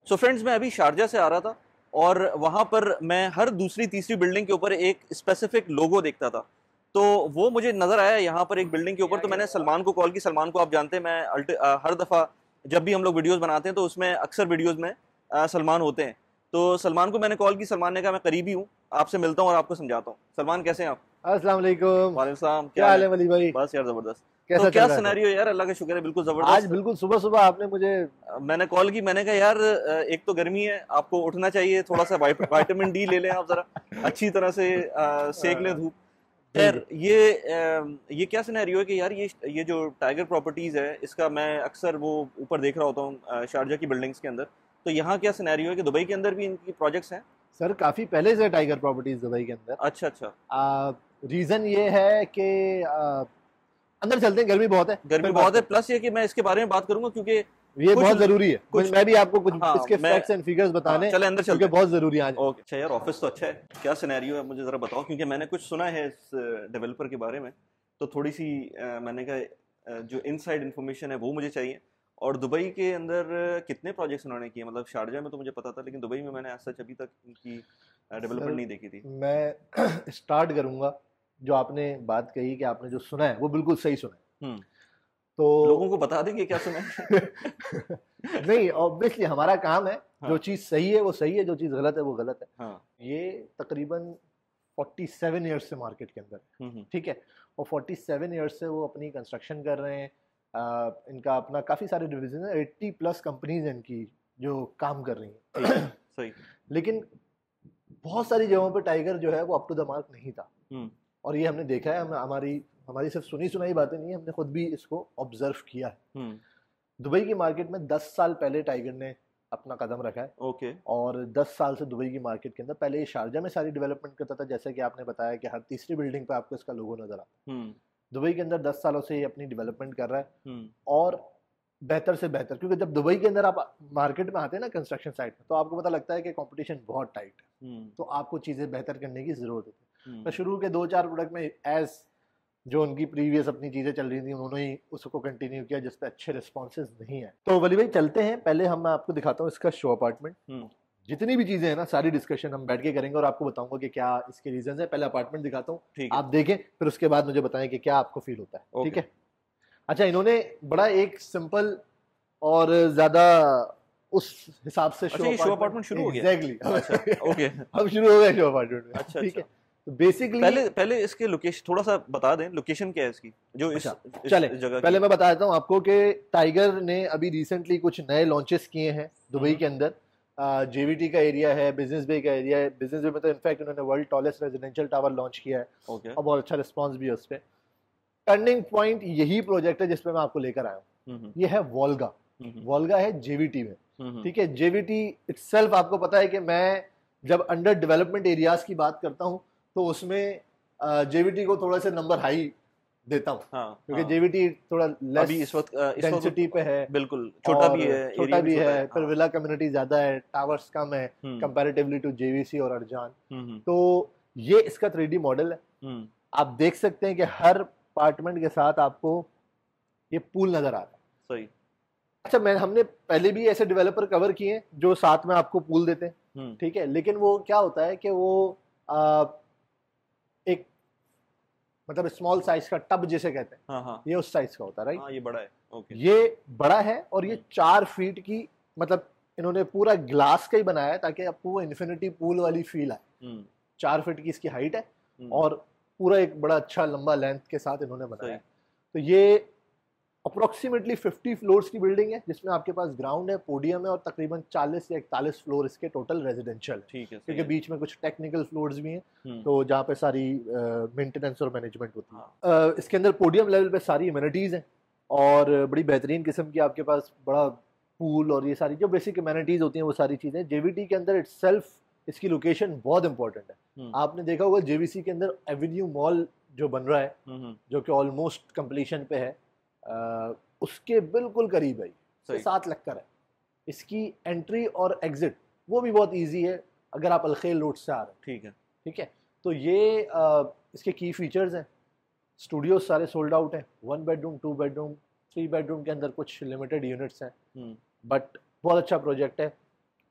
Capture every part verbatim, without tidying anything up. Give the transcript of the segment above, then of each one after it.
So friends, मैं अभी Sharjah से आ रहा था और वहाँ पर मैं हर दूसरी तीसरी बिल्डिंग के ऊपर एक स्पेसिफिक लोगो देखता था। तो वो मुझे नज़र आया यहाँ पर एक बिल्डिंग के ऊपर। तो मैंने सलमान को कॉल की। सलमान को आप जानते हैं, मैं अल्ट अ, हर दफ़ा जब भी हम लोग वीडियोस बनाते हैं तो उसमें अक्सर वीडियोस में अ, सलमान होते हैं। तो सलमान को मैंने कॉल की। सलमान ने कहा मैं करीबी हूँ, आपसे मिलता हूँ और आपको समझाता हूँ। सलमान, कैसे हैं आप? अस्सलाम वालेकुम। वालेकुम सलाम, क्या क्या हाल हाल है? है वली भाई? बस यार ज़बरदस्त। तो कैसा चल क्या रहा है सब? सिनेरियो यार? अल्लाह का शुक्र है, बिल्कुल आज ज़बरदस्त। बिल्कुल सुबह सुबह आपने मुझे अ, मैंने कॉल की। मैंने कहा यार, अ, एक तो गर्मी है, आपको उठना चाहिए, थोड़ा सा वाइट- विटामिन डी ले लें आप ज़रा, अच्छी तरह से अ, सेक लें अ, धूप। जी खैर, जी ये अ, ये क्या सिनेरियो है कि यार ये ये जो टाइगर प्रॉपर्टीज़ है, इसका मैं अक्सर वो ऊपर देख रहा होता हूँ अ, शारजा की बिल्डिंग्स के अंदर। तो यहाँ क्या सिनेरियो है कि दुबई के अंदर भी इनकी प्रोजेक्ट्स हैं? सर, काफ़ी पहले से टाइगर प्रॉपर्टीज दुबई के अंदर। अच्छा अच्छा। आ, रीज़न ये है कि आ, अंदर चलते हैं, गर्मी बहुत है, गर्मी फिर बात बहुत है, करते प्लस ये कि मैं इसके बारे में बात करूंगा क्योंकि हैं। ये कुछ बहुत ज़रूरी है। मुझे- कुछ मैं भी आपको कुछ हाँ इसके मैं फैक्ट्स एंड फिगर्स हाँ, बताने, चले अंदर क्योंकि चलते हैं। बहुत ज़रूरी है आज। ओके, अच्छा यार, ऑफिस तो अच्छा है। क्या सिनेरियो है मुझे ज़रा बताओ, क्योंकि मैंने कुछ सुना है इस डेवलपर के बारे में। तो थोड़ी सी अ, मैंने कहा अ, जो इनसाइड इन्फॉर्मेशन है वो मुझे चाहिए। और दुबई के अंदर कितने प्रोजेक्ट्स उन्होंने किए? मतलब शारजा में तो मुझे पता था, लेकिन दुबई में मैंने ऐसा अभी तक इनकी डेवलपमेंट सर, नहीं देखी थी। मैं स्टार्ट करूंगा। जो आपने बात कही कि आपने जो सुना है वो बिल्कुल सही सुना है। हम्म। तो लोगों को बता देंगे क्या सुना है? नहीं, ऑब्वियसली हमारा काम है। जो हाँ चीज़ सही है वो सही है, जो चीज़ गलत है वो गलत है। हाँ। ये तकरीबन सैंतालीस ईयर्स से मार्केट के अंदर है, हम्म हम्म। ठीक है। और सैंतालीस ईयर्स से वो अपनी कंस्ट्रक्शन कर रहे हैं। आ, इनका अपना काफ़ी सारे डिवीजन है, अस्सी प्लस कंपनीज हैं इनकी जो काम कर रही ठीक है, हैं। सही। लेकिन बहुत सारी जगहों पे टाइगर जो है वो अप टू द मार्क नहीं था। हम्म और ये हमने देखा है, हम हमारी हमारी सिर्फ सुनी सुनाई बातें नहीं है, हमने खुद भी इसको ऑब्जर्व किया है। हम्म। दुबई की मार्केट में दस साल पहले टाइगर ने अपना कदम रखा है। ओके। और दस साल से दुबई की मार्केट के अंदर, पहले ये शारजा में सारी डेवलपमेंट करता था, जैसे कि आपने बताया कि हर तीसरी बिल्डिंग पे आपको इसका लोगो नजर आता है। हम्म दुबई के अंदर दस सालों से ये अपनी डेवलपमेंट कर रहा है। हम्म। और बेहतर से बेहतर, क्योंकि जब दुबई के अंदर आप मार्केट में आते हैं ना कंस्ट्रक्शन साइट में, तो आपको पता लगता है कि कंपटीशन बहुत टाइट है। हम्म तो आपको चीज़ें बेहतर करने की ज़रूरत होती है। तो हम्म। शुरू के दो चार प्रोडक्ट में एज जो उनकी प्रीवियस अपनी चीज़ें चल रही थी, उन्होंने ही उसको कंटिन्यू किया, जिस पे अच्छे रिस्पॉन्सेज नहीं है। तो वली भाई, चलते हैं। पहले हम मैं आपको दिखाता हूँ इसका शो अपार्टमेंट। हम्म। जितनी भी चीज़ें हैं ना, सारी डिस्कशन हम बैठ के करेंगे और आपको बताऊंगा कि क्या इसके रीजन है। पहले अपार्टमेंट दिखाता हूँ, ठीक है। आप देखें, फिर उसके बाद मुझे बताएं कि क्या आपको फील होता है, ठीक ओके। है। अच्छा, इन्होंने बड़ा एक सिंपल और ज़्यादा उस हिसाब से अच्छा, शो ये शो अपार्टमेंट, अपार्टमेंट शुरू हो गया? अच्छा। एग्जैक्टली। ओके। हम शुरू हो गए शो अपार्टमेंट में, अच्छा ठीक है। अच्छा। तो बेसिकली, पहले पहले इसके लोकेशन थोड़ा सा बता दें, लोकेशन क्या है इसकी, जो इस अच्छा इस चले, जगह की पहले है? मैं बता देता हूँ आपको कि टाइगर ने अभी रिसेंटली कुछ नए लॉन्चेस किए हैं दुबई हम्म के अंदर। जेवीटी का एरिया है, बिजनेस बे का एरिया है। बिजनेस बे में तो इनफैक्ट उन्होंने world tallest residential tower launch किया है, ओके। और बहुत अच्छा रिस्पॉन्स भी है उस पर। टर्निंग पॉइंट यही प्रोजेक्ट है जिसपे मैं आपको लेकर आया हूँ। हम्म ये है वोल्गा। हम्म वोल्गा है जेवीटी में, हम्म। ठीक है। जेवीटी इटसेल्फ, आपको पता है कि मैं जब अंडर डेवलपमेंट एरियाज की बात करता हूँ तो उसमें जेवीटी को थोड़ा सा नंबर हाई देता हूँ, हाँ क्योंकि हाँ। जेवीटी थोड़ा लेस अभी इस वक्त अ, इस डेंसिटी पे वक्त है, बिल्कुल छोटा और भी है, छोटा एरिया भी भी छोटा है। है, फिर हाँ। विला कम्युनिटी ज़्यादा है, टावर्स कम है हम्म कंपैरेटिवली टू जेवीसी और अर्जान। हम्म तो ये इसका थ्री डी मॉडल है। हम्म। आप देख सकते हैं कि हर अपार्टमेंट के साथ आपको ये पूल नज़र आ रहा है। सही। अच्छा, मैं हमने पहले भी ऐसे डेवलपर कवर किए हैं जो साथ में आपको पूल देते हैं, हम्म। ठीक है। लेकिन वो क्या होता है कि वो आ, एक मतलब स्मॉल साइज का टब जिसे कहते हैं, हाँ हाँ ये उस साइज का होता है, राइट। हाँ, ये बड़ा है। ओके। ये बड़ा है और ये हम्म चार फीट की, मतलब इन्होंने पूरा ग्लास का ही बनाया है ताकि आपको वो इन्फिनिटी पूल वाली फील आए। हम्म चार फीट की इसकी हाइट है, हम्म। और पूरा एक बड़ा अच्छा लंबा लेंथ के साथ इन्होंने बनाया सही। है। तो ये अप्रोक्सीमेटली पचास फ्लोर्स की बिल्डिंग है, जिसमें आपके पास ग्राउंड है, पोडियम है, और तकरीबन चालीस या इकतालीस फ्लोर इसके टोटल रेजिडेंशियल है, ठीक है, सही क्योंकि है। बीच में कुछ टेक्निकल फ्लोर्स भी हैं, हम्म। तो जहाँ पे सारी मेंटेनेंस और मैनेजमेंट होती है। हाँ। अ, इसके अंदर पोडियम लेवल पे सारी इम्यूनिटीज़ हैं, और बड़ी बेहतरीन किस्म की आपके पास बड़ा पूल और ये सारी जो बेसिक इम्यूनिटीज़ होती हैं वो सारी चीज़ें। जेवीटी के अंदर इटसेल्फ इसकी लोकेशन बहुत इंपॉर्टेंट है। हम्म आपने देखा होगा जेवीसी के अंदर एवेन्यू मॉल जो बन रहा है, हम्म। जो कि ऑलमोस्ट कंप्लीशन पे है, अ, उसके बिल्कुल करीब है, से सही। सात लक्कर है। इसकी एंट्री और एग्जिट वो भी बहुत इजी है अगर आप अलखेल रोड से आ रहे हैं, ठीक है। ठीक है। तो ये आ, इसके की फीचर्स हैं। स्टूडियोज सारे सोल्ड आउट हैं, one bedroom, two bedroom, three bedroom के अंदर कुछ लिमिटेड यूनिट्स हैं, हम्म बट बहुत अच्छा प्रोजेक्ट है।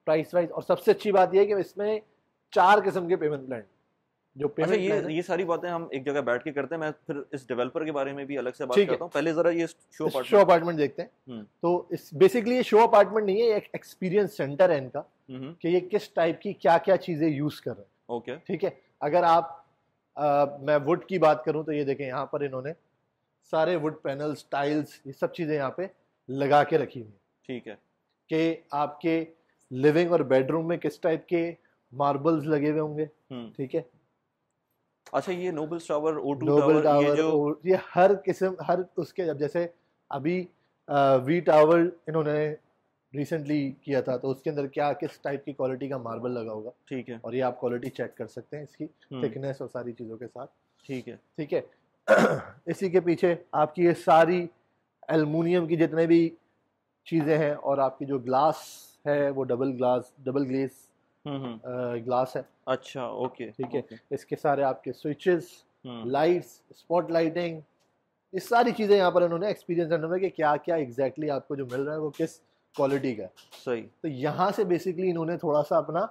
प्राइस वाइज, और सबसे अच्छी बात यह है कि इसमें चार किस्म के पेमेंट प्लान जो अच्छा पेमेंट ये प्लान ये सारी बातें हम एक जगह बैठ के करते हैं, मैं फिर इस डेवलपर के बारे में भी अलग से बात ठीक है। करता हूँ, पहले जरा ये शो शो अपार्टमेंट। अपार्टमेंट देखते हैं। हम्म तो इस बेसिकली ये शो अपार्टमेंट नहीं है, ये एक एक्सपीरियंस सेंटर है इनका हम्म कि ये किस टाइप की क्या क्या चीजें यूज कर रहे हैं। ओके ठीक है, अगर आप आ, मैं वुड की बात करूं तो ये देखें यहाँ पर इन्होंने सारे वुड पैनल्स, टाइल्स, ये सब चीजें यहाँ पे लगा के रखी हुई हैं ठीक है। कि आपके लिविंग और बेडरूम में किस टाइप के मार्बल्स लगे हुए होंगे। हम्म ठीक है, अच्छा ये noble tower, O two noble tower, ये टावर, जो और ये हर किस्म, हर उसके, अब जैसे अभी वी टावर इन्होंने रिसेंटली किया था तो उसके अंदर क्या किस टाइप की क्वालिटी का मार्बल लगा होगा, ठीक है। और ये आप क्वालिटी चेक कर सकते हैं इसकी हम्म थिकनेस और सारी चीज़ों के साथ। ठीक है। ठीक है, इसी के पीछे आपकी ये सारी एल्युमिनियम की जितने भी चीज़ें हैं, और आपकी जो ग्लास है वो double glass, double glaze hmm hmm glass है। अच्छा ओके ठीक है, ओके। इसके सारे आपके switches, hmm lights, spot lighting, ये सारी चीज़ें यहाँ पर इन्होंने एक्सपीरियंस करने में कि क्या क्या एग्जैक्टली आपको जो मिल रहा है वो किस क्वालिटी का है। सही। तो यहाँ से बेसिकली इन्होंने थोड़ा सा अपना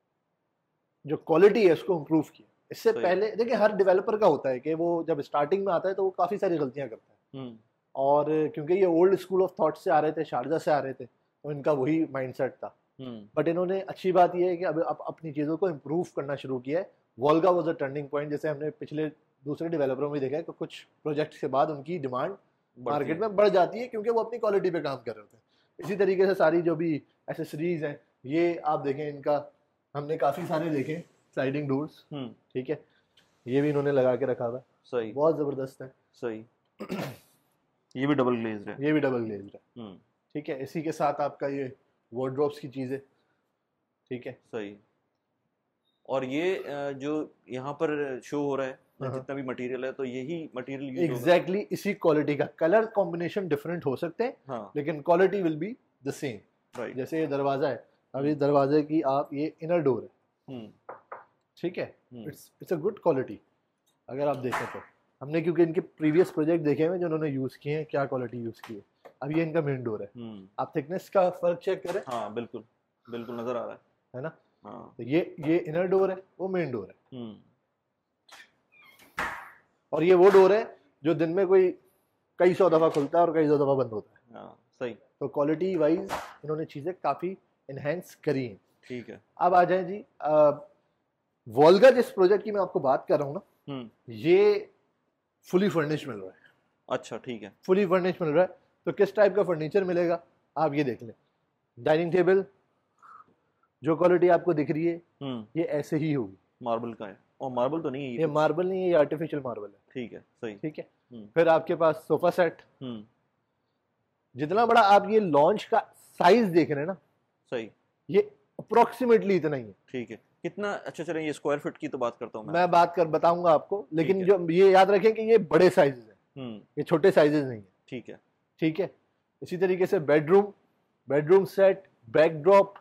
जो क्वालिटी है उसको इम्प्रूव किया। इससे सही। पहले देखिए हर डेवलपर का होता है कि वो जब स्टार्टिंग में आता है तो वो काफ़ी सारी गलतियाँ करता है, हम्म और क्योंकि ये ओल्ड स्कूल ऑफ थॉट से आ रहे थे, शारजा से आ रहे थे, तो इनका वही माइंडसेट था। हम्म बट इन्होंने, अच्छी बात यह है कि अब अब अपनी चीज़ों को इम्प्रूव करना शुरू किया है। Volga was a turning point, जैसे हमने पिछले दूसरे डेवलपरों में देखा है कि कुछ प्रोजेक्ट्स के बाद उनकी डिमांड मार्केट में बढ़ जाती है क्योंकि वो अपनी क्वालिटी पे काम कर रहे होते हैं। इसी तरीके से सारी जो भी एसेसरीज हैं, ये आप देखें, इनका हमने काफ़ी सारे देखे स्लाइडिंग डोर्स। हम्म ठीक है, ये भी इन्होंने लगा के रखा हुआ है, सही बहुत ज़बरदस्त है। सही। ये भी डबल ग्लेज्ड है। ये भी डबल ग्लेज्ड है। हम्म ठीक है, इसी के साथ आपका ये वार्डरोब्स की चीज़ें। ठीक है, सही। और ये अ, जो यहाँ पर शो हो रहा है हाँ। जितना भी मटेरियल है, तो यही मटेरियल यूज होगा। एग्जैक्टली इसी क्वालिटी का, कलर कॉम्बिनेशन डिफरेंट हो सकते हैं हाँ लेकिन quality will be the same. Right. जैसे ये दरवाज़ा है, अब इस दरवाजे की आप, ये इनर डोर है। हम्म ठीक है, hmm it's it's a good quality अगर आप देखें तो। हमने क्योंकि इनके प्रीवियस प्रोजेक्ट देखे हैं जो उन्होंने यूज़ किए हैं, क्या क्वालिटी यूज़ की है। अब ये इनका मेन डोर है, हम्म आप थिकनेस का फर्क चेक करें, हाँ बिल्कुल बिल्कुल नजर आ रहा है। है ना। हाँ तो ये ये इनर डोर है, वो मेन डोर है, हम्म और ये वो डोर है जो दिन में कोई कई सौ दफ़ा खुलता है और कई सौ दफ़ा बंद होता है। हाँ सही। तो क्वालिटी वाइज इन्होंने चीज़ें काफ़ी इन्हेंस करी हैं। ठीक है। अब आ जाए जी, वोल्गा जिस प्रोजेक्ट की मैं आपको बात कर रहा हूँ ना, हम्म ये फुली फर्निश मिल रहा है। अच्छा ठीक है। फुली फर्निश मिल रहा है, तो किस टाइप का फर्नीचर मिलेगा आप ये देख लें। डाइनिंग टेबल जो क्वालिटी आपको दिख रही है हम्म ये ऐसे ही होगी। मार्बल का है, और मार्बल तो नहीं है ये मार्बल नहीं है, ये आर्टिफिशियल मार्बल है। ठीक है सही। ठीक है, हम्म फिर आपके पास सोफा सेट, हम्म जितना बड़ा आप ये लॉन्च का साइज देख रहे हैं ना, सही। ये अप्रोक्सीमेटली इतना ही है। ठीक है, कितना, अच्छा चलें ये स्क्वायर फीट की तो बात करता हूँ मैं। मैं बात कर बताऊंगा आपको, लेकिन ठीक जो ये याद रखें कि ये बड़े साइजेस हैं, हम्म ये छोटे साइजेस नहीं है। ठीक है। ठीक है, इसी तरीके से बेडरूम, बेडरूम सेट, बैकड्रॉप,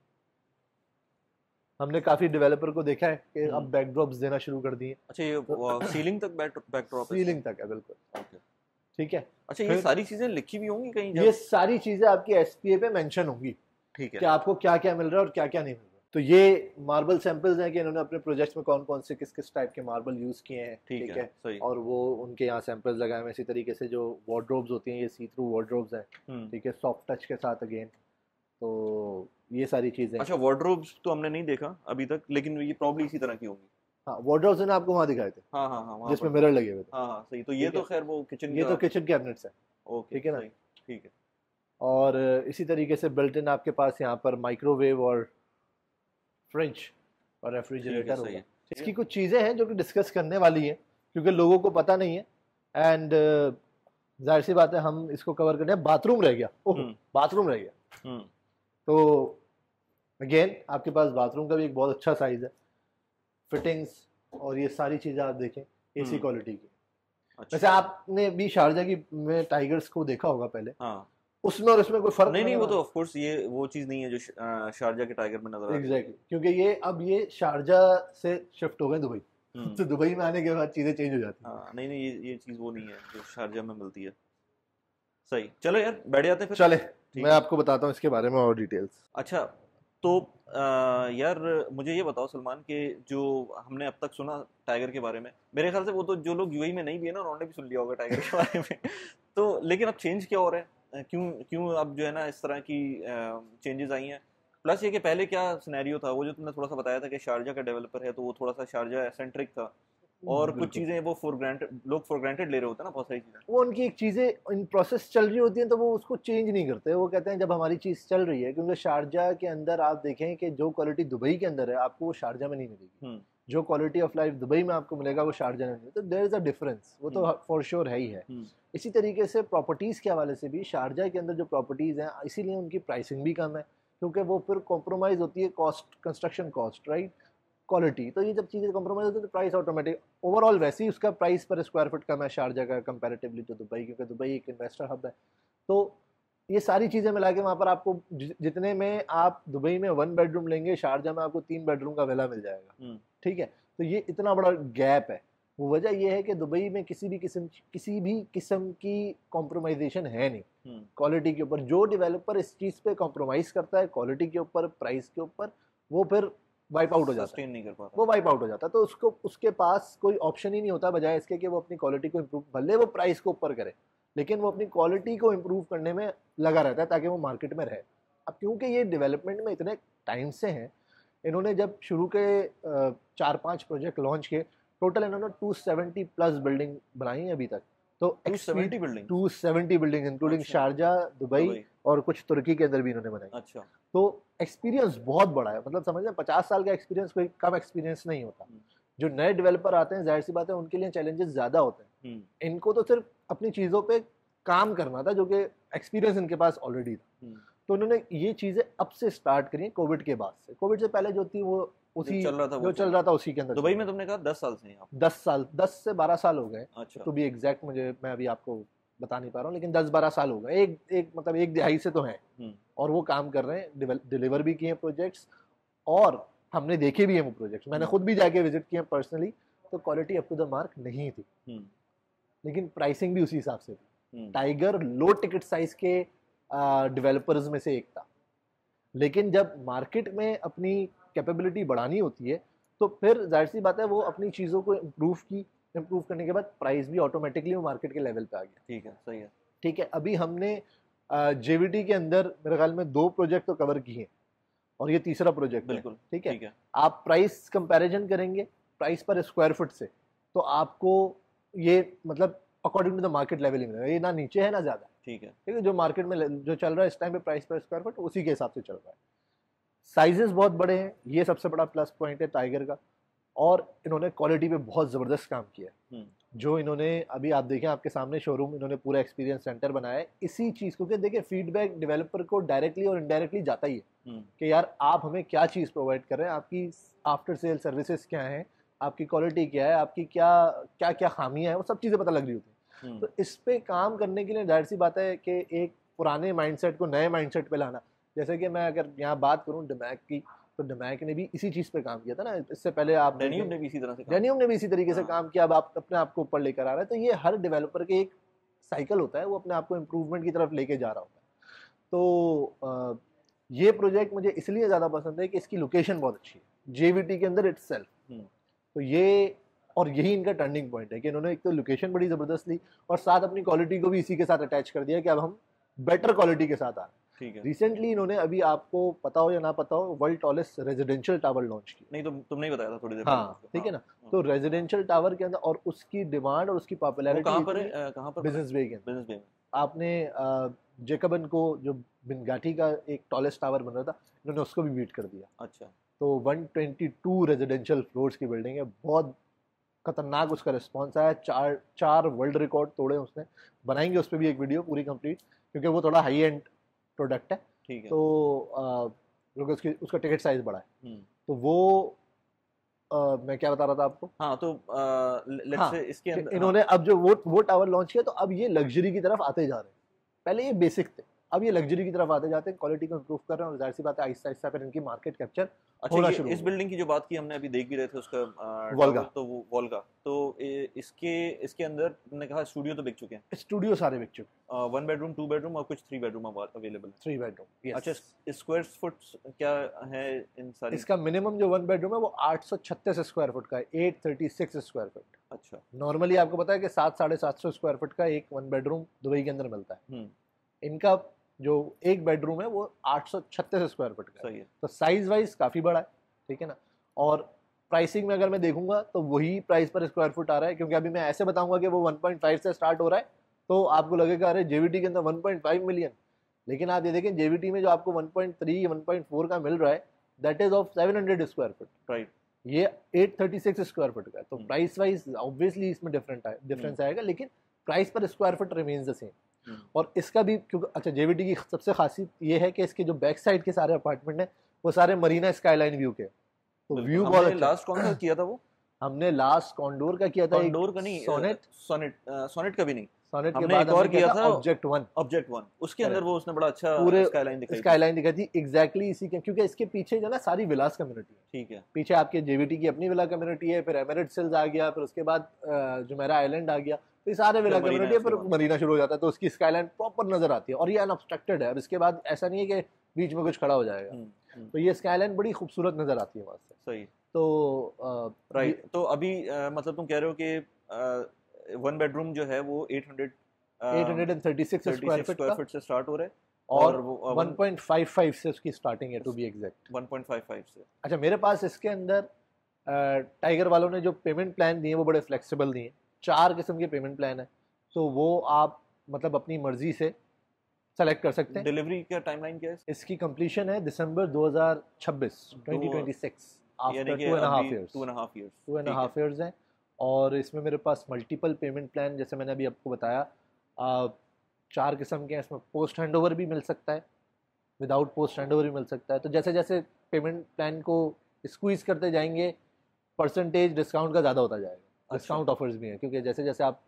हमने काफी डेवलपर को देखा है कि अब हम्म बैकड्रॉप्स देना शुरू कर दिए। अच्छा ये सीलिंग तक बैक बैकड्रॉप है सीलिंग तक है बिल्कुल। ओके। ठीक है, अच्छा ये फिर- सारी चीजें लिखी भी होंगी कहीं ये जब? सारी चीजें आपकी एसपीए पे मेंशन होंगी ठीक कि है। आपको क्या क्या मिल रहा है और क्या क्या नहीं मिल रहा। तो ये मार्बल सैंपल्स हैं कि इन्होंने अपने प्रोजेक्ट्स में कौन कौन से किस किस टाइप के मार्बल यूज किए हैं। ठीक है सही। और वो उनके यहाँ सैंपल्स लगाए हुए। इसी तरीके से जो वार्डरोब्स होती हैं, ये सी थ्रू वार्डरोब्स हैं। हम्म ठीक है, सॉफ्ट टच के साथ अगेन। तो ये सारी चीजें। अच्छा वार्डरोब्स तो हमने नहीं देखा अभी तक, लेकिन ये प्रॉब्ली इसी तरह की होंगी। हाँ, वार्डरोब्स ने आपको वहाँ दिखाए थे हाँ हाँ हाँ वहाँ जिसमें पर। मिरर लगे हुए थे। हाँ हाँ सही, तो ये ठीक तो है। खैर वो किचन ये का। तो किचन कैबिनेट्स है। ओके ठीक है ना। सही, ठीक है। और इसी तरीके से बिल्ट इन आपके पास यहाँ पर माइक्रोवेव और फ्रिज और रेफ्रिजरेटर सही होगा। है। इसकी कुछ चीज़ें हैं जो कि डिस्कस करने वाली हैं क्योंकि लोगों को पता नहीं है, एंड जाहिर सी बात है हम इसको कवर करने हैं। बाथरूम रह गया, ओह हम्म बाथरूम रह गया। हम्म तो अगेन आपके पास बाथरूम का भी एक बहुत अच्छा साइज है, फिटिंग्स और ये सारी चीज़ें आप देखें एसी हम्म, क्वालिटी की। अच्छा। वैसे आपने भी शारजा की में टाइगर्स को देखा होगा पहले, हाँ उसमें और इसमें कोई फर्क नहीं नहीं वो नजर तो ऑफ कोर्स ये वो चीज़ नहीं है जो श- अ, शारजा के टाइगर में नजर आती है। एग्जैक्टली, क्योंकि ये अब ये शारजा से शिफ्ट हो गए दुबई, हम्म, तो दुबई में आने के बाद चीज़ें चेंज हो जाती हैं। हाँ नहीं नहीं ये ये चीज़ वो नहीं है जो शारजा में मिलती है। सही, चलो यार बैठ जाते हैं फिर। चले, ठीक मैं है। आपको बताता हूँ इसके बारे में और डिटेल्स। अच्छा तो आ, यार मुझे ये बताओ सलमान कि जो हमने अब तक सुना टाइगर के बारे में, मेरे ख्याल से वो तो जो लोग यूएई में नहीं भी है ना, उन्होंने भी सुन लिया होगा टाइगर के बारे में। तो लेकिन अब चेंज क्या हो रहा है, क्यों क्यों अब जो है ना इस तरह की चेंजेस आई हैं? प्लस ये कि पहले क्या सिनेरियो था, वो जो तुमने थोड़ा सा बताया था कि शारजा का डेवलपर है तो वो थोड़ा सा शारजा एसेंट्रिक था, और कुछ बिल्कुल। चीज़ें वो फॉर ग्रांटेड, लोग फॉर ग्रांटेड ले रहे होते हैं ना बहुत सारी चीज़ें। वो उनकी एक चीज़ें इन प्रोसेस चल रही होती हैं तो वो उसको चेंज नहीं करते। वो कहते हैं जब हमारी चीज़ चल रही है, क्योंकि शारजा के अंदर आप देखें कि जो क्वालिटी दुबई के अंदर है आपको वो शारजा में नहीं मिलेगी। हम्म जो क्वालिटी ऑफ लाइफ दुबई में आपको मिलेगा वो शारजा में नहीं मिलेगा। तो देयर इज़ अ डिफरेंस, वो तो हम्म फॉर श्योर है ही है। हम्म इसी तरीके से प्रॉपर्टीज़ के हवाले से भी शारजा के अंदर जो प्रॉपर्टीज़ हैं इसीलिए उनकी प्राइसिंग भी कम है, क्योंकि वो फिर कॉम्प्रोमाइज़ होती है cost, construction cost, right, quality. तो ये जब चीज़ें कॉम्प्रोमाइज़ होती है तो प्राइस ऑटोमेटिक ओवरऑल वैसे ही उसका प्राइस पर स्क्वायर फुट कम है शारजा का कंपैरेटिवली टू दुबई, क्योंकि दुबई एक इन्वेस्टर हब है। तो ये सारी चीज़ें मिला के वहाँ पर आपको जि- जितने में आप दुबई में वन बेडरूम लेंगे, शारजा में आपको तीन बेडरूम का विला मिल जाएगा। हम्म ठीक है, तो ये इतना बड़ा गैप है। वो वजह यह है कि दुबई में किसी भी किस्म किसी भी किस्म की कॉम्प्रोमाइजेशन है नहीं हम्म क्वालिटी के ऊपर। जो डेवलपर इस चीज़ पे कॉम्प्रोमाइज़ करता है क्वालिटी के ऊपर, प्राइस के ऊपर, वो फिर वाइप आउट हो जाता है, सस्टेन नहीं कर पाता। वो वाइप आउट हो जाता है। तो उसको उसके पास कोई ऑप्शन ही नहीं होता बजाय इसके कि वो अपनी क्वालिटी को इम्प्रूव, भले वो प्राइस को ऊपर करे लेकिन वो अपनी क्वालिटी को इम्प्रूव करने में लगा रहता है ताकि वो मार्केट में रहे। अब क्योंकि ये डेवलपमेंट में इतने टाइम से हैं, इन्होंने जब शुरू के अ, चार पांच प्रोजेक्ट लॉन्च किए, टोटल इन्होंने दो सौ सत्तर प्लस बिल्डिंग बनाई है अभी तक। तो टू सेवेंटी बिल्डिंग? दो सौ सत्तर बिल्डिंग इंक्लूडिंग अच्छा, शारजा, दुबई दुबई, और कुछ तुर्की के अंदर भी इन्होंने बनाई। अच्छा। तो एक्सपीरियंस बहुत बड़ा है, मतलब समझ लें पचास साल का एक्सपीरियंस कोई कम एक्सपीरियंस नहीं होता। हम्म, जो नए डेवलपर आते हैं जाहिर सी बात है उनके लिए चैलेंजेस ज़्यादा होते हैं। हम्म, इनको तो सिर्फ अपनी चीज़ों पे काम करना था, जो कि एक्सपीरियंस इनके पास ऑलरेडी था। हम्म। तो उन्होंने ये चीज़ें अब से स्टार्ट करी कोविड के बाद से। कोविड से पहले जो थी वो उसी जो चल रहा था वो जो चल रहा था उसी के अंदर दुबई चल में रहा तुमने कहा दस साल से हैं आप? था। दस साल, दस से बारह साल हो गए। अच्छा। तो भी एग्जैक्ट मुझे, मैं अभी आपको बता नहीं पा रहा हूँ, लेकिन दस बारह साल हो गए, एक एक मतलब एक दिहाई से तो है। हम्म, और वो काम कर रहे हैं, डिलीवर भी किए प्रोजेक्ट्स और हमने देखे भी हैं वो प्रोजेक्ट्स। मैंने हम्म, खुद भी जाके विजिट किए पर्सनली। तो quality up to the mark नहीं थी, हम्म, लेकिन प्राइसिंग भी उसी हिसाब से थी। Hmm, tiger low ticket size के डेवलपर्स में से एक था, लेकिन जब मार्केट में अपनी कैपेबिलिटी बढ़ानी होती है तो फिर जाहिर सी बात है वो अपनी चीज़ों को इम्प्रूव की, इम्प्रूव करने के बाद प्राइस भी ऑटोमेटिकली वो मार्केट के लेवल पे आ गया। ठीक है, सही है। ठीक है, अभी हमने जेवीटी के अंदर मेरे ख्याल में दो प्रोजेक्ट तो कवर किए और ये तीसरा प्रोजेक्ट है। बिल्कुल ठीक है, ठीक है। आप प्राइस कंपैरिजन करेंगे प्राइस पर स्क्वायर फुट से, तो आपको ये मतलब according to the market level ही मिलेगा, ये ना नीचे है ना ज़्यादा। ठीक है। ठीक है, जो मार्केट में जो चल रहा है इस टाइम पे प्राइस पर स्क्वायर फुट उसी के हिसाब से चल रहा है। साइजेस बहुत बड़े हैं, ये सबसे बड़ा प्लस पॉइंट है टाइगर का। और इन्होंने क्वालिटी पे बहुत ज़बरदस्त काम किया है। हम्म, जो इन्होंने अभी आप देखें आपके सामने शोरूम, इन्होंने पूरा एक्सपीरियंस सेंटर बनाया है इसी चीज़ को। क्योंकि देखिए फीडबैक डेवलपर को डायरेक्टली और इनडायरेक्टली जाता ही है हम्म, कि यार आप हमें क्या चीज़ प्रोवाइड कर रहे हैं, आपकी आफ्टर सेल सर्विसेज क्या हैं, आपकी क्वालिटी क्या है, आपकी क्या क्या क्या खामियां हैं, वो सब चीज़ें पता लग रही होती हैं। हम्म, तो इस पे काम करने के लिए जाहिर सी बात है कि एक पुराने माइंडसेट को नए माइंडसेट पे लाना। जैसे कि मैं अगर यहाँ बात करूँ डमैक की, तो डमैक ने भी इसी चीज़ पे काम किया था ना। इससे पहले आप डेनियम ने भी इसी तरह से काम डेनियम ने भी इसी तरीके से हाँ। काम किया। अब आप अपने आप को ऊपर लेकर आ रहा है। तो ये हर डेवलपर के एक साइकिल होता है, वो अपने आप को इम्प्रूवमेंट की तरफ लेके जा रहा होता है। तो आ, ये प्रोजेक्ट मुझे इसलिए ज़्यादा पसंद है कि इसकी लोकेशन बहुत अच्छी है जेवीटी के अंदर इटसेल्फ। हम्म, तो ये और यही इनका टर्निंग पॉइंट है कि इन्होंने एक तो लोकेशन बड़ी ज़बरदस्त ली और साथ अपनी क्वालिटी को भी इसी के साथ अटैच कर दिया कि अब हम बेटर क्वालिटी के साथ आ रहे हैं। ठीक है। रिसेंटली इन्होंने, अभी आपको पता हो या ना पता हो, world tallest residential tower launch किया। नहीं, तुम तुमने ही बताया था थोड़ी देर हाँ पहले। ठीक है ना। हाँ, तो रेजिडेंशियल टावर के अंदर और उसकी डिमांड और उसकी वो पॉपुलैरिटी कहाँ पर है? अ, कहाँ पर? बिजनेस वे के अंदर। बिजनेस बे में। आपने जेकबन को, जो बिनगाटी का एक टॉलेस्ट टावर बन रहा था, इन्होंने उसको भी बीट कर दिया। अच्छा। तो एक सौ बाईस रेजिडेंशियल फ्लोर्स की बिल्डिंग है, बहुत खतरनाक उसका रिस्पॉन्स आया। चार चार वर्ल्ड रिकॉर्ड तोड़े उसने। बनाएंगे उस पर भी एक वीडियो पूरी कंप्लीट, क्योंकि वो थोड़ा हाई एंड प्रोडक्ट है। ठीक है। तो अ, क्योंकि उसकी उसका टिकट साइज बड़ा है। हम्म, तो वो अ, मैं क्या बता रहा था आपको, हाँ तो लेट्स हाँ से इसके कि अंदर इन्होंने अब जो वो वो टावर लॉन्च किया, तो अब ये लग्जरी की तरफ आते जा रहे हैं। पहले ये बेसिक थे, अब ये लग्जरी की तरफ आते जाते हैं, क्वालिटी को इम्प्रूव कर रहे हैं और जाहिर सी बात है आहिस्ता आहिस्ता फिर इनकी मार्केट कैप्चर अच्छा होना ये शुरू इस हो बिल्डिंग की जो बात की हमने अभी देख भी रहे थे उसका वोल्गा। तो वो वोल्गा तो ए, इसके इसके अंदर तुमने कहा स्टूडियो तो बिक चुके हैं, स्टूडियो सारे बिक चुके, वन बेडरूम टू बेडरूम और कुछ थ्री बेडरूम अवेलेबल है। Three bedroom. अच्छा स्क्वायर फुट क्या है इन सारी? इसका मिनिमम जो वन बेडरूम है वो आठ सौ छत्तीस स्क्वायर फुट का है, eight thirty six square foot. अच्छा नॉर्मली आपको पता है कि सात साढ़े सात सौ स्क्वायर फुट का एक वन बेडरूम दुबई के अंदर मिलता है, हम्म इनका जो एक बेडरूम है वो आठ सौ छत्तीस स्क्वायर फुट का है। सही है। तो साइज वाइज काफ़ी बड़ा है, ठीक है ना। और प्राइसिंग में अगर मैं देखूंगा तो वही प्राइस पर स्क्वायर फुट आ रहा है, क्योंकि अभी मैं ऐसे बताऊंगा कि वो वन पॉइंट फाइव से स्टार्ट हो रहा है तो आपको लगेगा अरे जेवीटी के अंदर वन पॉइंट फाइव मिलियन, लेकिन आप ये देखें जेवीटी में जो आपको one point three one point four का मिल रहा है that is of seven hundred square foot, right. ये eight thirty six square foot का है। तो हम्म। प्राइस वाइज ऑब्वियसली इसमें डिफरेंट है, डिफरेंस आएगा, लेकिन प्राइस पर square foot remains the same. और इसका भी क्योंकि अच्छा जेवीटी की सबसे खासियत ये है कि इसके जो बैक साइड के सारे अपार्टमेंट हैं वो सारे मरीना स्काईलाइन व्यू के, तो व्यू बहुत अच्छा। लास्ट कौन सा किया था वो? हमने लास्ट कॉन्डोर का किया था, कॉन्डोर का नहीं, सोनेट सोनेट सोनेट का भी नहीं, सोनेट के हमने बाद एक और हमने किया था ऑब्जेक्ट वन। ऑब्जेक्ट वन, उसके अंदर वो उसने बड़ा अच्छा पूरे स्काईलाइन दिखाई स्काईलाइन दिखाई थी एग्जैक्टली इसी के, क्योंकि इसके पीछे जो ना सारी विलास कम्युनिटी है, ठीक है। पीछे आपके जेवीटी की अपनी विला कम्युनिटी है, फिर एमिरेट्स हिल्स आ गया, फिर उसके बाद जुमेरा आइलैंड आ गया, तो ये सारे विला कम्युनिटी है, फिर मरीना शुरू हो जाता है, तो उसकी स्काईलाइन प्रॉपर नजर आती है और ये अनऑब्स्ट्रक्टेड है। अब इसके बाद ऐसा नहीं है कि बीच में कुछ खड़ा हो जाएगा, तो ये स्काईलाइन बड़ी खूबसूरत नजर आती है वहाँ से। सही। तो राइट, तो अभी मतलब तुम कह रहे हो कि वन बेडरूम जो है वो eight hundred eight thirty six square foot से स्टार्ट हो रहा है और वन पॉइंट फाइव फाइव से उसकी स्टार्टिंग है to be exact, one point five five से। अच्छा मेरे पास इसके अंदर टाइगर वालों ने जो पेमेंट प्लान दिए वो बड़े फ्लेक्सिबल दिए, चार किस्म के पेमेंट प्लान है, तो वो आप मतलब अपनी मर्जी से सेलेक्ट कर सकते हैं। डिलीवरी का टाइमलाइन क्या है? इसकी कंप्लीशन है दिसंबर दो हज़ार छब्बीस, twenty twenty six, after two and half years, two and half years two and half years हैं। और इसमें मेरे पास मल्टीपल पेमेंट प्लान, जैसे मैंने अभी आपको बताया, आ, चार किस्म के हैं। इसमें पोस्ट हैंड ओवर भी मिल सकता है, विदाउट पोस्ट हैंड ओवर भी मिल सकता है। तो जैसे जैसे पेमेंट प्लान को स्क्वीज करते जाएंगे परसेंटेज डिस्काउंट का ज़्यादा होता जाएगा। डिस्काउंट ऑफर्स भी हैं, क्योंकि जैसे जैसे आप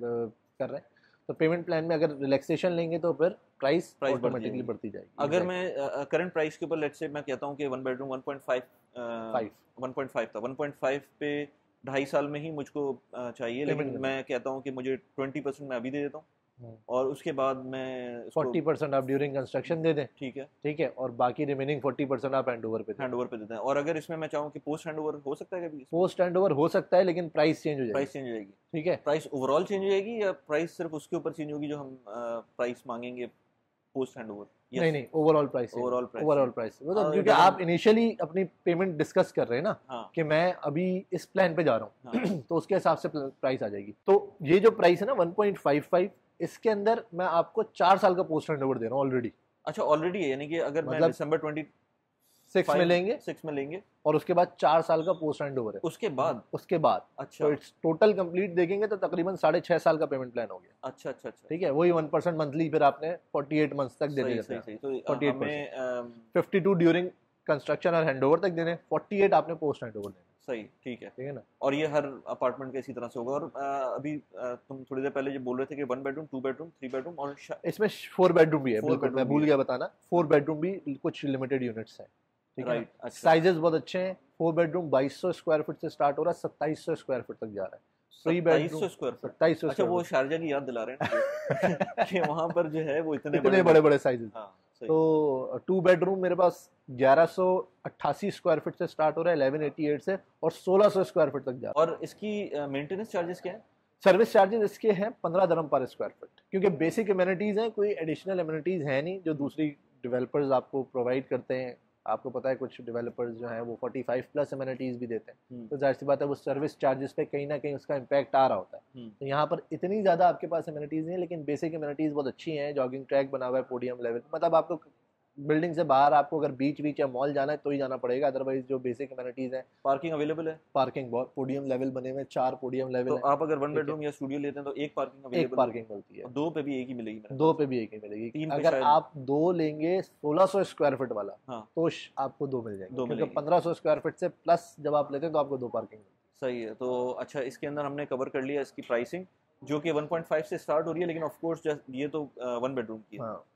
कर रहे हैं तो पेमेंट प्लान में अगर रिलैक्सेशन लेंगे तो फिर प्राइस प्राइस ऑटोमेटिकली बढ़ती जाएगी। अगर मैं करंट प्राइस के ऊपर लेट्स से मैं कहता हूँ कि one bedroom one point five one point five था, वन पॉइंट फाइव पे ढाई साल में ही मुझको चाहिए, लेकिन मैं कहता हूँ कि मुझे ट्वेंटी परसेंट मैं अभी दे देता हूँ और उसके बाद मैं फोर्टी परसेंट आप ड्यूरिंग कंस्ट्रक्शन दे दें, ठीक है ठीक है, और बाकी रिमेनिंग फोर्टी परसेंट आप हैंड ओवर पे हैंड ओवर पे देते हैं। और अगर इसमें मैं चाहूँ कि पोस्ट हैंड ओवर हो सकता है कभी? पोस्ट हैंड ओवर हो सकता है, लेकिन प्राइस चेंज हो जाएगी। प्राइस चेंज हो जाएगी, ठीक है। प्राइस ओवरऑल चेंज हो जाएगी या प्राइस सिर्फ उसके ऊपर चेंज होगी जो हम प्राइस मांगेंगे पोस्ट हैंड ओवर? नहीं नहीं, overall price, overall price, overall price, मतलब क्योंकि आप इनिशियली अपनी पेमेंट डिस्कस कर रहे हैं ना, हाँ, कि मैं अभी इस प्लान पे जा रहा हूँ, हाँ, तो उसके हिसाब से प्राइस आ जाएगी। तो ये जो प्राइस है ना वन पॉइंट फाइव फाइव, इसके अंदर मैं आपको चार साल का पोस्ट हैंड ओवर दे रहा हूँ ऑलरेडी। अच्छा ऑलरेडी है, यानी कि अगर मतलब मैं दिसंबर ट्वेंटी सिक्स में लेंगे सिक्स में लेंगे और उसके बाद चार साल का पोस्ट हैंड ओवर है उसके बाद उसके बाद अच्छा, तो इट्स टोटल कंप्लीट देखेंगे तो तकरीबन साढ़े छह साल का पेमेंट प्लान हो गया। अच्छा अच्छा अच्छा, ठीक है, वही वन परसेंट मंथली फिर आपने फोर्टी एट मंथ्स तक देने सही, सही, तो forty eight percent, fifty two during construction और हैंड ओवर तक देने, फोर्टी एट आपने पोस्ट हैंड ओवर देने। सही, ठीक है, ठीक है ना। और ये हर अपार्टमेंट के इसी तरह से होगा। और आ, अभी आ, तुम थोड़ी देर पहले जो बोल रहे थे कि one bedroom two bedroom three bedroom और इसमें फोर बेडरूम भी है, बिल्कुल मैं भूल गया बताना, फोर बेडरूम भी कुछ लिमिटेड यूनिट्स हैं, ठीक है। अच्छा, साइजेस बहुत अच्छे हैं। फोर बेडरूम बाईस सौ स्क्वायर फुट से स्टार्ट हो रहा है, सत्ताईस सौ स्क्वायर फुट तक जा रहा है। थ्री बेडरूम स्क्वायर फुट, सत्ताईस सौ। अच्छा वो शारजा की याद दिला रहे हैं कि वहाँ पर जो है वो इतने इतने बड़े बड़े साइजेस। तो टू बेडरूम मेरे पास ग्यारह सौ अट्ठासी स्क्वायर फीट से स्टार्ट हो रहा है, इलेवन एटी एट से, और सोलह सौ स्क्वायर फीट तक जा रहा है। और इसकी मेंटेनेंस चार्जेस क्या है? सर्विस चार्जेस इसके हैं पंद्रह दरम पर स्क्वायर फीट, क्योंकि बेसिक एमिनिटीज़ हैं, कोई एडिशनल एमिनिटीज़ है नहीं जो दूसरी डेवलपर्स आपको प्रोवाइड करते हैं। आपको पता है कुछ डेवलपर्स जो हैं वो पैंतालीस प्लस एमिनिटीज़ भी देते हैं, तो जाहिर सी बात है वो सर्विस चार्जेस पे कहीं ना कहीं उसका इम्पैक्ट आ रहा होता है। तो यहाँ पर इतनी ज़्यादा आपके पास एमिनिटीज़ नहीं है, लेकिन बेसिक एमिनिटीज़ बहुत अच्छी हैं। जॉगिंग ट्रैक बना हुआ है पोडियम लेवल, मतलब आपको बिल्डिंग से बाहर आपको अगर बीच बीच या मॉल जाना है तो ही जाना पड़ेगा, अदरवाइज जो बेसिक एमिनिटीज़ हैं। पार्किंग अवेलेबल है, पार्किंग बहुत पोडियम लेवल बने हुए, चार पोडियम लेवल तो आप अगर वन बेडरूम या स्टूडियो लेते हैं तो एक पार्किंग अवेलेबल, एक पार्किंग मिलती है, दो पे भी एक ही मिलेगी, दो पे भी एक ही मिलेगी। अगर आप दो लेंगे सोलह सौ स्क्वायर फीट वाला, हाँ, तो आपको दो मिल जाएंगे, क्योंकि पंद्रह सौ स्क्वायर फीट से प्लस जब आप लेते हैं तो आपको दो पार्किंग मिलती है। सही है। तो अच्छा, इसके अंदर हमने कवर कर लिया इसकी प्राइसिंग जो कि वन पॉइंट फाइव से स्टार्ट हो रही है, लेकिन ऑफ कोर्स ये तो वन बेडरूम की है। हाँ,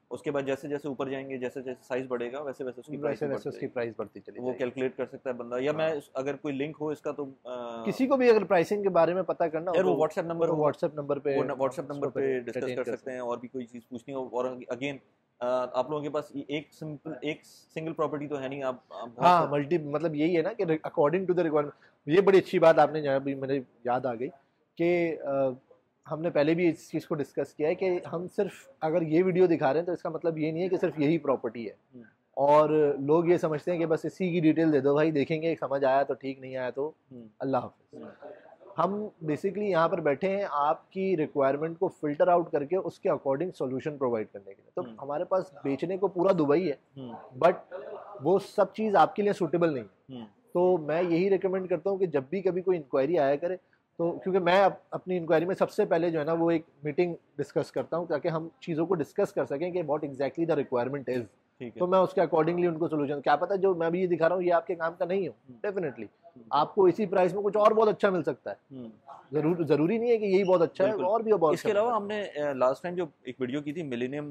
उसके बाद जैसे जैसे ऊपर जाएंगे, जैसे जैसे साइज बढ़ेगा वैसे वैसे उसकी प्राइस वैसे वैसे उसकी प्राइस बढ़ती चली वो जाएगी। कैलकुलेट कर सकता है बंदा, या मैं हाँ। उस- अगर कोई लिंक हो इसका तो आ, किसी को भी अगर प्राइसिंग के बारे में पता करना हो यार वो तो व्हाट्सएप नंबर होगा, व्हाट्सएप नंबर पे वो हम व्हाट्सएप नंबर उसको पे डिस्कस entertain कर सकते हैं, और भी कोई चीज़ पूछनी हो। और अगेन आप लोगों के पास एक सिंपल एक सिंगल प्रॉपर्टी तो है नहीं, आप, आप बहुत हाँ सारे- मल्टी मतलब यही है ना कि अकॉर्डिंग टू द रिक्वायरमेंट। ये बड़ी अच्छी बात आपने जहाँ भी मेरे याद आ गई कि अ, हमने पहले भी इस चीज़ को डिस्कस किया है कि हम सिर्फ अगर ये वीडियो दिखा रहे हैं तो इसका मतलब ये नहीं है कि सिर्फ यही प्रॉपर्टी है। हम्म, और लोग ये समझते हैं कि बस इसी की डिटेल दे दो भाई, देखेंगे समझ आया तो ठीक, नहीं आया तो हम्म, अल्लाह हाफिज़। हम्म, हम बेसिकली यहाँ पर बैठे हैं आपकी रिक्वायरमेंट को फिल्टर आउट करके उसके अकॉर्डिंग सॉल्यूशन प्रोवाइड करने के लिए। तो हम्म, हमारे पास बेचने को पूरा दुबई है, हम्म, बट वो सब चीज़ आपके लिए सूटेबल नहीं है। हम्म, तो मैं यही रिकमेंड करता हूँ कि जब भी कभी कोई इंक्वायरी आया करे, तो क्योंकि मैं अप, अपनी इंक्वायरी में सबसे पहले जो है ना वो एक मीटिंग डिस्कस करता हूँ ताकि हम चीज़ों को डिस्कस कर सकें कि what exactly the requirement is. ठीक है। तो मैं उसके अकॉर्डिंगली उनको सोल्यूशन, क्या पता जो मैं भी ये दिखा रहा हूँ ये आपके काम का नहीं हो, हम्म, डेफिनेटली हम्म, आपको इसी प्राइस में कुछ और बहुत अच्छा मिल सकता है। हम्म, जरूर जरूरी नहीं है कि यही बहुत अच्छा है, बिल्कुल। और भी बहुत इसके अच्छा अलावा मिल हमने लास्ट टाइम जो एक वीडियो की थी मिलेनियम,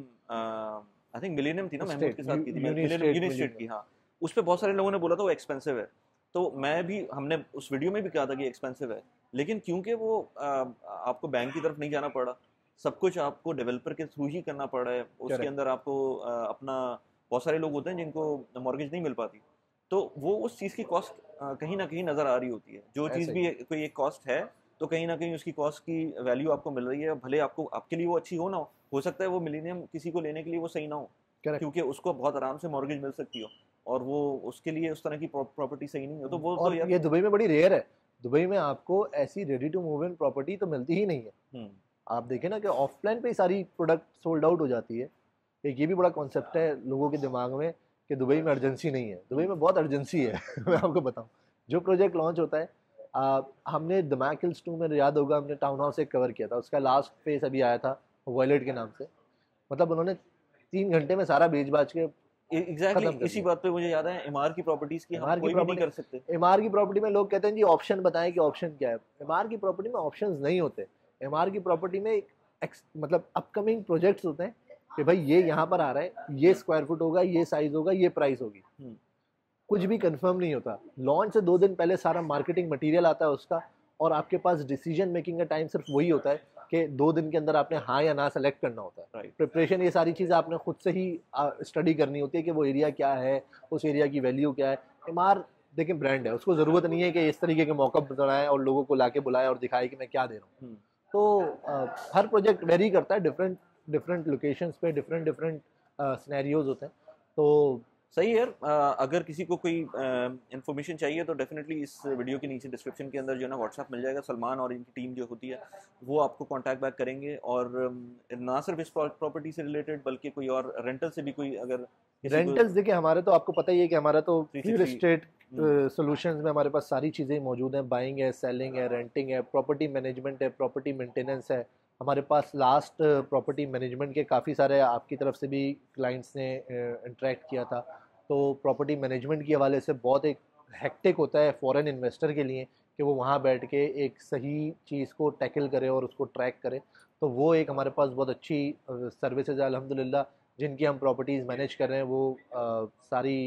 आई थिंक मिलेनियम थी ना, महमूद स्टेट के साथ की थी, यूनि मिलेनियम स्टेट यूनिस्टेट की, हाँ। उस पर बहुत सारे लोगों ने बोला था वो एक्सपेंसिव है, तो मैं भी, हमने उस वीडियो में भी कहा था कि एक्सपेंसिव है, लेकिन क्योंकि वो आ, आपको बैंक की तरफ नहीं जाना पड़ा, सब कुछ आपको डेवलपर के थ्रू ही करना पड़ा है, उसके Correct. अंदर आपको आ, अपना, बहुत सारे लोग होते हैं जिनको मॉर्गेज नहीं मिल पाती, तो वो उस चीज़ की कॉस्ट कहीं ना कहीं नज़र आ रही होती है। जो चीज़ ऐसा भी ही कोई एक कॉस्ट है तो कहीं ना कहीं उसकी कॉस्ट की वैल्यू आपको मिल रही है, भले आपको, आपके लिए वो अच्छी हो ना हो हो सकता है वो मिलेनियम किसी को लेने के लिए वो सही ना हो, करेक्ट। क्योंकि उसको बहुत आराम से मॉर्गेज मिल सकती हो, और वो उसके लिए उस तरह की प्रॉपर्टी सही नहीं हो, तो वो तो और यार। ये दुबई में बड़ी रेयर है, दुबई में आपको ऐसी ready to move in property तो मिलती ही नहीं है। हम्म, आप देखें ना कि ऑफलाइन पे ही सारी प्रोडक्ट सोल्ड आउट हो जाती है। एक ये भी बड़ा कॉन्सेप्ट है लोगों के दिमाग में कि दुबई में अर्जेंसी नहीं है, दुबई में बहुत अर्जेंसी है। मैं आपको बताऊं, जो प्रोजेक्ट लॉन्च होता है, आ, हमने दमाक हिल्स टू में याद होगा हमने टाउन हाउस एक कवर किया था, उसका लास्ट फेज अभी आया था वॉयलेट के नाम से। मतलब उन्होंने तीन घंटे में सारा बेच बाज के एग्जैक्टली खत्म कर इसी दिया। बात पे मुझे याद है, एमआर की प्रॉपर्टीज की हम एमआर की कोई भी नहीं प्रॉपर्टी कर सकते। एमआर की प्रॉपर्टी में लोग कहते हैं जी ऑप्शन बताएं कि ऑप्शन क्या है। एमआर की प्रॉपर्टी में ऑप्शंस नहीं होते। एमआर की प्रॉपर्टी में एक ex- मतलब अपकमिंग प्रोजेक्ट्स होते हैं कि भाई ये यहाँ पर आ रहा है, ये स्क्वायर फुट होगा, ये साइज होगा, ये प्राइस होगी, हम्म, कुछ भी कंफर्म नहीं होता। लॉन्च से दो दिन पहले सारा मार्केटिंग मटेरियल आता है उसका, और आपके पास डिसीजन मेकिंग का टाइम सिर्फ वही होता है कि दो दिन के अंदर आपने हाँ या ना सेलेक्ट करना होता है। राइट, प्रिपरेशन, ये सारी चीज़ें आपने खुद से ही स्टडी करनी होती है कि वो एरिया क्या है, उस एरिया की वैल्यू क्या है। एमआर देखिए ब्रांड है, उसको ज़रूरत नहीं है कि इस तरीके के मौका बनाए और लोगों को लाके बुलाए और दिखाए कि मैं क्या दे रहा हूँ। हम्म, तो अ, हर प्रोजेक्ट वेरी करता है, डिफरेंट डिफरेंट लोकेशंस पे डिफरेंट डिफरेंट सिनेरियोज होते हैं। तो सही है यार। अ, अगर किसी को कोई इन्फॉर्मेशन चाहिए तो डेफिनेटली इस वीडियो के नीचे डिस्क्रिप्शन के अंदर जो है ना व्हाट्सएप मिल जाएगा, सलमान और इनकी टीम जो होती है वो आपको कांटेक्ट बैक करेंगे, और अम, ना सिर्फ इस प्रॉपर्टी से रिलेटेड बल्कि कोई और रेंटल से भी कोई अगर किसी को रेंटल्स देखिए, हमारे तो आपको पता ही है कि हमारा तो three real sixty, estate solutions में हमारे पास सारी चीज़ें मौजूद हैं। बाइंग है, सेलिंग है, रेंटिंग है, प्रॉपर्टी मैनेजमेंट है, प्रॉपर्टी मेंटेनेंस है। हमारे पास लास्ट प्रॉपर्टी मैनेजमेंट के काफ़ी सारे आपकी तरफ से भी क्लाइंट्स ने इंटरेक्ट किया था। तो प्रॉपर्टी मैनेजमेंट के हवाले से बहुत एक हेक्टिक होता है फॉरेन इन्वेस्टर के लिए कि वो वहाँ बैठ के एक सही चीज़ को टैकल करे और उसको ट्रैक करे। तो वो एक हमारे पास बहुत अच्छी सर्विसेज है अल्हम्दुलिल्लाह, जिनकी हम प्रॉपर्टीज़ मैनेज कर रहे हैं, वो आ, सारी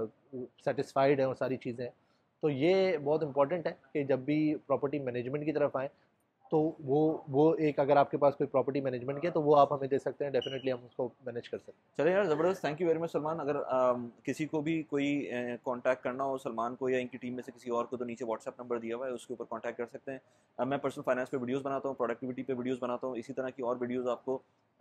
सेटिस्फाइड हैं और सारी चीज़ें। तो ये बहुत इंपॉर्टेंट है कि जब भी प्रॉपर्टी मैनेजमेंट की तरफ आएँ तो वो वो एक, अगर आपके पास कोई प्रॉपर्टी मैनेजमेंट की है तो वो आप हमें दे सकते हैं, डेफिनेटली हम उसको मैनेज कर सकते हैं। चले यार, ज़बरदस्त, thank you very much Salman. अगर अम, किसी को भी कोई कांटेक्ट करना हो सलमान को या इनकी टीम में से किसी और को, तो नीचे व्हाट्सएप नंबर दिया हुआ है, उसके ऊपर कांटेक्ट कर सकते हैं। अ, मैं पर्सनल फाइनेंस पे वीडियोस बनाता हूँ, प्रोडक्टिविटी पे वीडियोस बनाता हूँ, इसी तरह की और वीडियोस आपको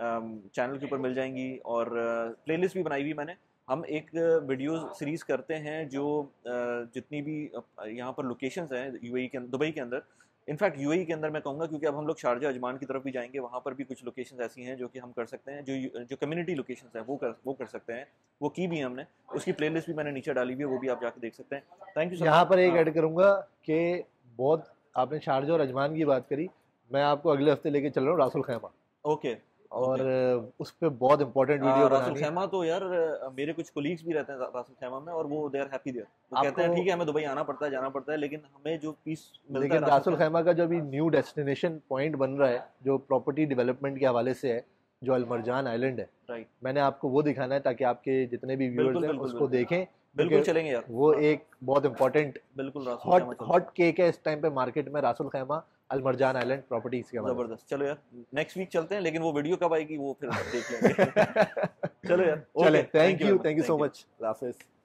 चैनल के ऊपर मिल जाएंगी, और प्लेलिस्ट भी बनाई हुई मैंने। हम एक वीडियो सीरीज़ करते हैं जो अ, जितनी भी अ, यहाँ पर लोकेशंस हैं यूएई के, दुबई के अंदर, इनफैक्ट यूएई के अंदर मैं कहूँगा, क्योंकि अब हम लोग शारजा अजमान की तरफ भी जाएंगे, वहाँ पर भी कुछ लोकेशंस ऐसी हैं जो कि हम कर सकते हैं, जो जो कम्युनिटी लोकेशंस हैं वो कर वो कर सकते हैं, वो की भी हमने, उसकी प्लेलिस्ट भी मैंने नीचे डाली हुई है, वो भी आप जाके देख सकते हैं। थैंक यू यहाँ पर एक सलमान। ऐड करूँगा कि बहुत आपने शारजा और अजमान की बात करी, मैं आपको अगले हफ्ते लेके चल रहा हूँ रासुल खैमा, ओके, और ओके। उस पर बहुत इंपॉर्टेंट आ, वीडियो रासुल बनानी है खैमा तो यार, अ, मेरे कुछ कोलीग्स भी रहते हैं रा- रासुल खैमा में, और वो दे आर हैप्पी देयर, वो कहते हैं आपको। ठीक है हमें दुबई आना पड़ता है, जाना पड़ता है, लेकिन हमें जो पीस मिलता है लेकिन रासुल रासुल खैमा। खैमा का जो अभी न्यू डेस्टिनेशन पॉइंट बन रहा है जो प्रॉपर्टी डेवलपमेंट के हवाले से है, जो अलमरजान आइलैंड है, राइट, मैंने आपको वो दिखाना है ताकि आपके जितने भी व्यूअर्स बिल्कुल हैं बिल्कुल उसको बिल्कुल देखें, बिल्कुल क्योंकि चलेंगे यार, वो एक बहुत इंपॉर्टेंट बिल्कुल रासुल हॉट खैमा चलते हॉट केक है इस टाइम पे मार्केट में, रासुल खैमा अलमरजान आइलैंड प्रॉपर्टीज के हैं। बारे जबरदस्त, चलो यार नेक्स्ट वीक चलते हैं, लेकिन वो वीडियो कब आएगी वो फिर देख लेंगे। में। चलो यार, चले, okay, thank you, very thank you much, so thank you. Much, Hafiz.